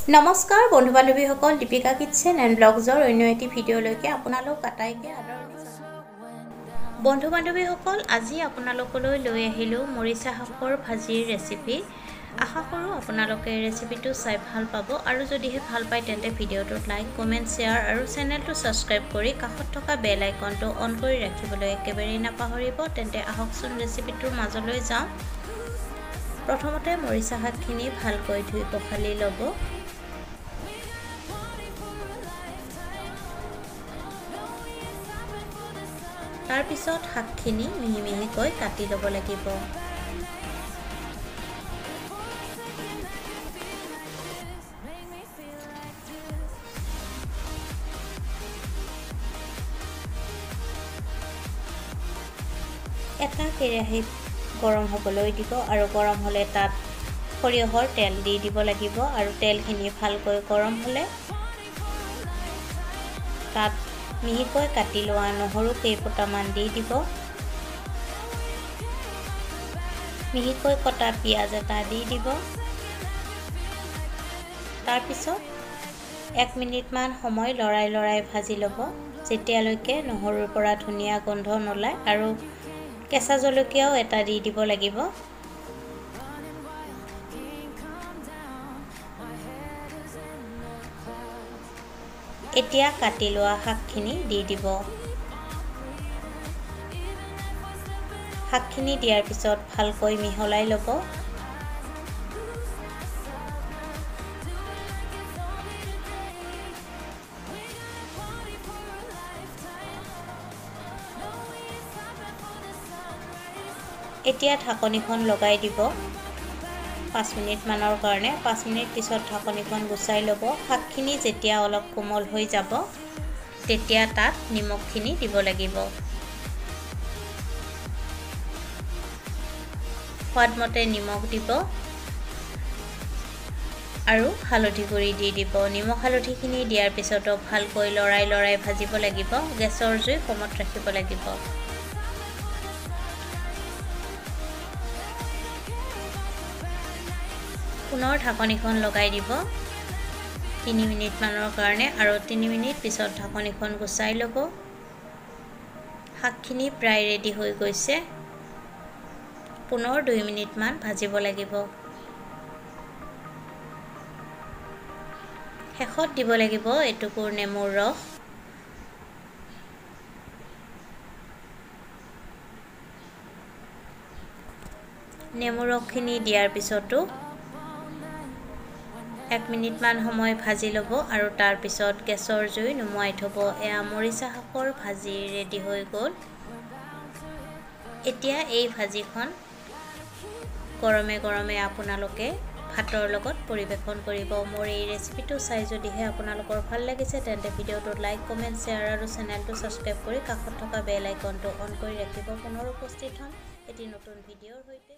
নমস্কাৰ বন্ধু বান্ধৱীসকল, দীপিকা কিটচেন এণ্ড ব্লগছৰ অন্য এটি ভিডিঅ'লৈকে আপোনালোক আটাইকে আদৰণি জনাইছোঁ। বন্ধু বান্ধৱীসকল, আজি আপোনালোকলৈ লৈ আহিলোঁ মৰিচা শাকৰ ভাজিৰ ৰেচিপি। আশা কৰোঁ আপোনালোকে ৰেচিপিটো চাই ভাল পাব আৰু যদিহে ভাল পায় তেন্তে ভিডিঅ'টোত লাইক, কমেণ্ট, শ্বেয়াৰ আৰু চেনেলটো ছাবস্ক্ৰাইব কৰি কাষত থকা বেল আইকনটো অন কৰি ৰাখিবলৈ একেবাৰেই নাপাহৰিব। তেন্তে আহকচোন ৰেচিপিটোৰ মাজলৈ যাওঁ। প্ৰথমতে মৰিচা শাকখিনি ভালকৈ ধুই পখালি ল'ব। তাৰ পিছত শাকখিনি মিহি মিহিকৈ কাটি ল'ব লাগিব। এটা কেৰাহীত গৰম হ'বলৈ দিব আৰু গৰম হ'লে তাত সৰিয়হৰ তেল দি দিব লাগিব আৰু তেলখিনি ভালকৈ গৰম হ'লে তাত মিহিকৈ কাটি লোৱা নহৰু কেইফুটামান দি দিব। মিহিকৈ কটা পিঁয়াজ এটা দি দিব। তাৰপিছত 1 মিনিটমান সময় লৰাই ভাজি ল'ব, যেতিয়ালৈকে নহৰুৰ পৰা ধুনীয়া গোন্ধ নোলায়। আৰু কেঁচা জলকীয়াও এটা দি দিব লাগিব। এতিয়া কাটি লোৱা শাকখিনি দি দিব। শাকখিনি দিয়াৰ পিছত ভালকৈ মিহলাই ল'ব। এতিয়া ঢাকনিখন লগাই দিব 5 মিনিটমানৰ কাৰণে। 5 মিনিট পিছত ঢাকনিখন গুচাই ল'ব। শাকখিনি যেতিয়া অলপ কোমল হৈ যাব তেতিয়া তাত নিমখখিনি দিব লাগিব। সোৱাদমতে নিমখ দিব আৰু হালধি গুড়ি দি দিব। নিমখ হালধিখিনি দিয়াৰ পিছতো ভালকৈ লৰাই ভাজিব লাগিব। গেছৰ জুই কমত ৰাখিব লাগিব। পুনৰ ঢাকনিখন লগাই দিব 3 মিনিটমানৰ কাৰণে আৰু 3 মিনিট পিছত ঢাকনিখন গুচাই ল'ব। শাকখিনি প্ৰায় ৰেডি হৈ গৈছে। পুনৰ 2 মিনিটমান ভাজিব লাগিব। শেষত দিব লাগিব এটুকুৰ নেমুৰ ৰস। নেমুৰ ৰসখিনি দিয়াৰ পিছতো 1 মিনিটমান সময় ভাজি ল'ব আৰু তাৰ পিছত গেছৰ জুই নুমুৱাই থ'ব। এয়া মৰিচা শাকৰ ভাজি ৰেডি হৈ গ'ল। এতিয়া এই ভাজিখন গৰমে গৰমে আপোনালোকে ভাতৰ লগত পৰিৱেশন কৰিব। মোৰ এই ৰেচিপিটো চাই যদিহে আপোনালোকৰ ভাল লাগিছে তেন্তে ভিডিঅ'টোত লাইক, কমেণ্ট, শ্বেয়াৰ আৰু চেনেলটো ছাবস্ক্ৰাইব কৰি কাষত থকা বেল আইকনটো অন কৰি ৰাখিব। পুনৰ উপস্থিত হ'ম এটি নতুন ভিডিঅ'ৰ সৈতে।